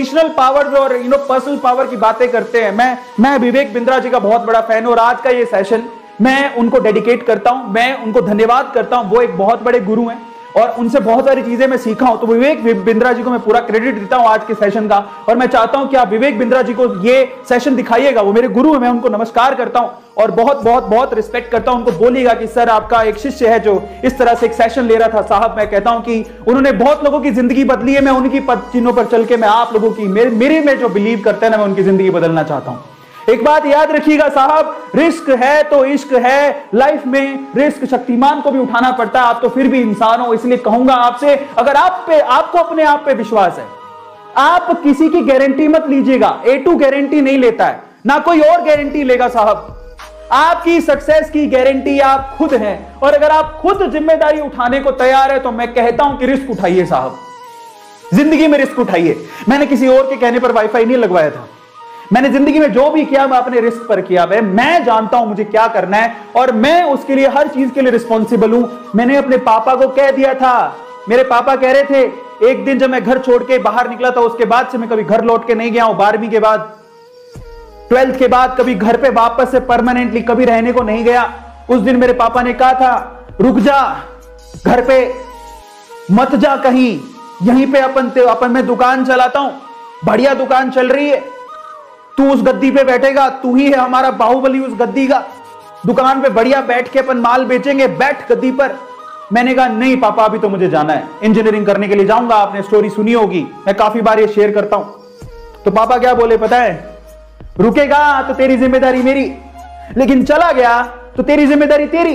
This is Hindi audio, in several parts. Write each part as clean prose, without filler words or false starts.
पोजिशनल पावर्स और पर्सनल पावर की बातें करते हैं। मैं विवेक बिंद्रा जी का बहुत बड़ा फैन हूं और आज का ये सेशन मैं उनको डेडिकेट करता हूं, मैं उनको धन्यवाद करता हूं। वो एक बहुत बड़े गुरु हैं और उनसे बहुत सारी चीजें मैं सीखा हूं। तो विवेक बिंद्रा जी को मैं पूरा क्रेडिट देता हूं आज के सेशन का, और मैं चाहता हूं कि आप विवेक बिंद्रा जी को ये सेशन दिखाइएगा। वो मेरे गुरु हैं, मैं उनको नमस्कार करता हूं और बहुत बहुत बहुत रिस्पेक्ट करता हूं। उनको बोलिएगा कि सर आपका एक शिष्य है जो इस तरह से एक सेशन ले रहा था। साहब मैं कहता हूं कि उन्होंने बहुत लोगों की जिंदगी बदली है। मैं उनकी पद चिन्हों पर चल के मैं आप लोगों की मेरे में जो बिलीव करते हैं ना, मैं उनकी जिंदगी बदलना चाहता हूं। एक बात याद रखिएगा साहब, रिस्क है तो इश्क है। लाइफ में रिस्क शक्तिमान को भी उठाना पड़ता है। आप तो फिर भी इंसान हो, इसलिए कहूंगा आपसे, अगर आपको अपने आप पे विश्वास है, आप किसी की गारंटी मत लीजिएगा। A2 गारंटी नहीं लेता है, ना कोई और गारंटी लेगा साहब। आपकी सक्सेस की गारंटी आप खुद हैं, और अगर आप खुद जिम्मेदारी उठाने को तैयार है तो मैं कहता हूं कि रिस्क उठाइए साहब, जिंदगी में रिस्क उठाइए। मैंने किसी और के कहने पर वाईफाई नहीं लगवाया था। मैंने जिंदगी में जो भी किया मैं अपने रिस्क पर किया। मैं जानता हूं मुझे क्या करना है और मैं उसके लिए हर चीज के लिए रिस्पॉन्सिबल हूं। मैंने अपने पापा को कह दिया था। मेरे पापा कह रहे थे, एक दिन जब मैं घर छोड़ के बाहर निकला था, उसके बाद से मैं कभी घर लौट के नहीं गया हूं। 12वीं के बाद, 12th के बाद कभी घर पे वापस से परमानेंटली कभी रहने को नहीं गया। उस दिन मेरे पापा ने कहा था, रुक जा, घर पे मत जा कहीं, यहीं पे अपन मैं दुकान चलाता हूं, बढ़िया दुकान चल रही है, तू उस गद्दी पे बैठेगा, तू ही है हमारा बाहुबली उस गद्दी का। दुकान पे बढ़िया बैठ के अपन माल बेचेंगे, बैठ गद्दी पर। मैंने कहा नहीं पापा, अभी तो मुझे जाना है, इंजीनियरिंग करने के लिए जाऊंगा। आपने स्टोरी सुनी होगी, मैं काफी बार ये शेयर करता हूं। तो पापा क्या बोले पता है, रुकेगा तो तेरी जिम्मेदारी मेरी, लेकिन चला गया तो तेरी जिम्मेदारी तेरी,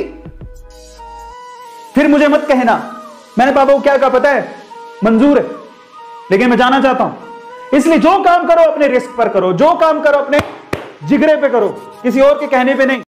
फिर मुझे मत कहना। मैंने पापा को क्या कहा पता है, मंजूर है, लेकिन मैं जाना चाहता हूं। इसलिए जो काम करो अपने रिस्क पर करो, जो काम करो अपने जिगरे पे करो, किसी और के कहने पे नहीं।